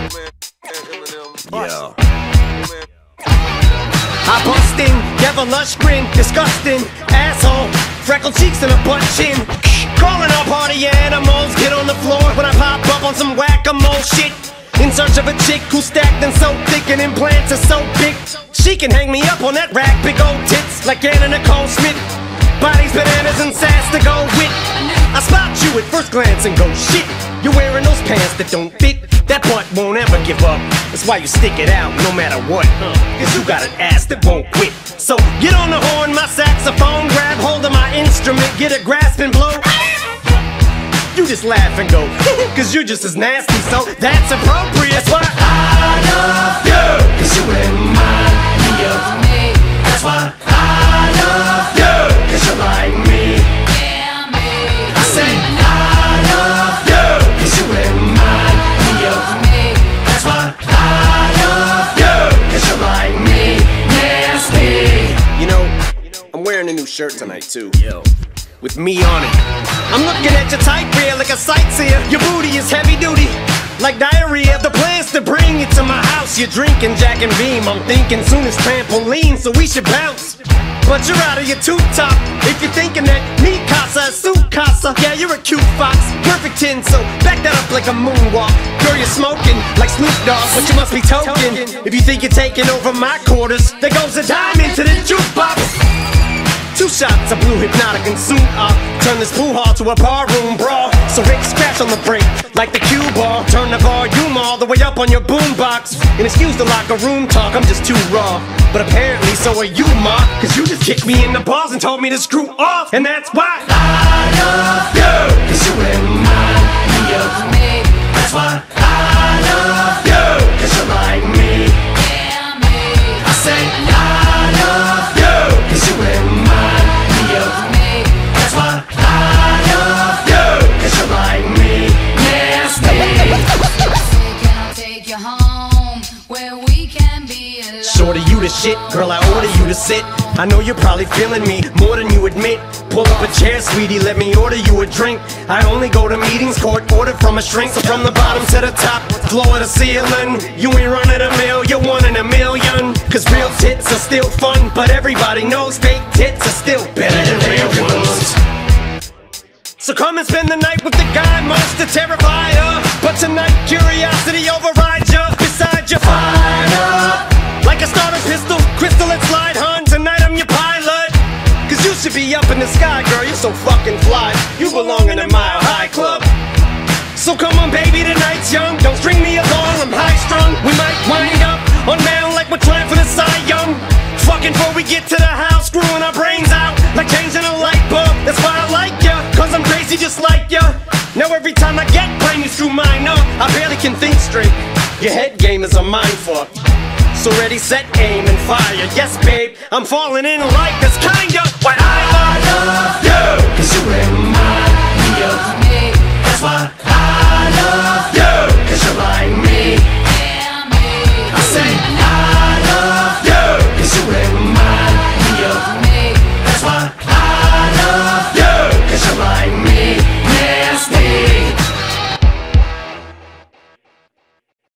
Yeah. I bust in, have a lush grin, disgusting asshole, freckled cheeks and a butt chin. Calling all party animals, get on the floor when I pop up on some whack-a-mole shit. In search of a chick who's stacked and so thick and implants are so big she can hang me up on that rack, big old tits like Anna Nicole Smith. Bodies, bananas, and sass to go with. I spot you at first glance and go, shit, you're wearing those pants that don't fit. That butt won't ever give up. That's why you stick it out no matter what. Cause you got an ass that won't quit. So get on the horn, my saxophone, grab hold of my instrument, get a grasp and blow. You just laugh and go, cause you're just as nasty, so that's appropriate. That's why I love you, cause you remind me of me. That's why I love you, cause you're like me. I say I love you, cause you remind me of me. That's why I love you, cause you're like me. Nasty. You know, I'm wearing a new shirt tonight too. Yo. With me on it. I'm looking at your tight rear like a sightseer. Your booty is heavy duty, like diarrhea. The plan's to bring you to my house. You're drinking Jack and Beam. I'm thinking soon as trampoline, so we should bounce. But you're out of your tube top if you're thinking that me casa is su casa. Yeah, you're a cute fox, perfect 10, so back that up like a moonwalk. Girl, you're smoking like Snoop Dogg, but you must be token if you think you're taking over my quarters. There goes a dime into the jukebox. 2 shots of blue hypnotic and soon I'll turn this pool hall to a barroom brawl. So Rick scratch on the brake like the cue ball. Turn the volume all the way up on your boombox. And excuse the locker room talk, I'm just too raw. But apparently so are you, ma, cause you just kicked me in the balls and told me to screw off. And that's why I love you, cause you remind me of me. That's why I love you, cause you're like me. I say I love you, cause you remind me of me. That's why I love you, cause you're like me. Nasty. Can I take you home where we can be alone? Shorty, you the shit, girl, I order you to sit. I know you're probably feeling me more than you admit. Pull up a chair, sweetie, let me order you a drink. I only go to meetings, court ordered from a shrink. So from the bottom to the top, floor to ceiling, you ain't running a mill, you're one in a million. Cause real tits are still fun, but everybody knows fake tits are still better than real ones. So come and spend the night with the guy most to terrify her. But tonight curiosity overrides you. Beside you, fire up like a starter pistol, crystal and slide, hun. Tonight I'm your pilot. Cause you should be up in the sky, girl, you're so fucking fly. You belong in a Mile High Club. So come on baby, tonight's young. Don't string me along, I'm high strung. We might wind up on mound like we're trying for the Cy Young. Fucking before we get to the house, screwing our brains out like changing a light bulb. That's why I like ya, cause I'm crazy just like ya. Now every time I get brain, you screw mine up. I barely can think straight. Your head game is a mindfuck. So ready, set, aim, and fire. Yes, babe, I'm falling in like this kinda.